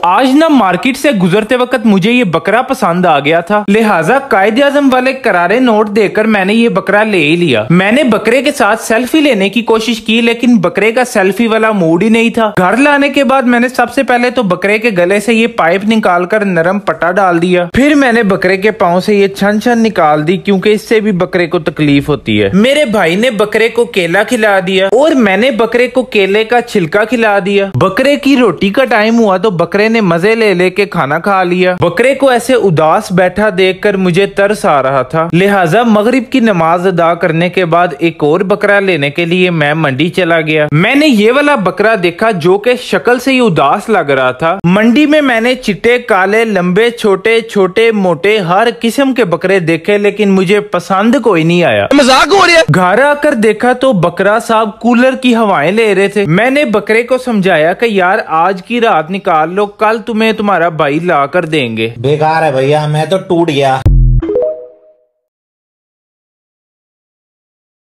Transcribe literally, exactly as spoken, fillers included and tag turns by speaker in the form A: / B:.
A: आज ना मार्केट से गुजरते वक्त मुझे ये बकरा पसंद आ गया था, लिहाजा कायदे आजम वाले करारे नोट देकर मैंने ये बकरा ले ही लिया। मैंने बकरे के साथ सेल्फी लेने की कोशिश की, लेकिन बकरे का सेल्फी वाला मूड ही नहीं था। घर लाने के बाद मैंने सबसे पहले तो बकरे के गले से ये पाइप निकालकर नरम पट्टा डाल दिया। फिर मैंने बकरे के पाँव से ये छन छन निकाल दी, क्योंकि इससे भी बकरे को तकलीफ होती है। मेरे भाई ने बकरे को केला खिला दिया और मैंने बकरे को केले का छिलका खिला दिया। बकरे की रोटी का टाइम हुआ तो बकरे ने मजे ले लेके खाना खा लिया। बकरे को ऐसे उदास बैठा देखकर मुझे तरस आ रहा था, लिहाजा मगरिब की नमाज अदा करने के बाद एक और बकरा लेने के लिए मैं मंडी चला गया। मैंने ये वाला बकरा देखा जो कि शक्ल से ही उदास लग रहा था। मंडी में मैंने चिट्टे, काले, लंबे, छोटे, छोटे, मोटे हर किस्म के बकरे देखे, लेकिन मुझे पसंद कोई नहीं आया।
B: मजाक हो रहा है।
A: घर आकर देखा तो बकरा साहब कूलर की हवाएं ले रहे थे। मैंने बकरे को समझाया कि यार आज की रात निकाल लो, कल तुम्हें तुम्हारा भाई ला कर देंगे।
C: बेकार है भैया, मैं तो टूट गया।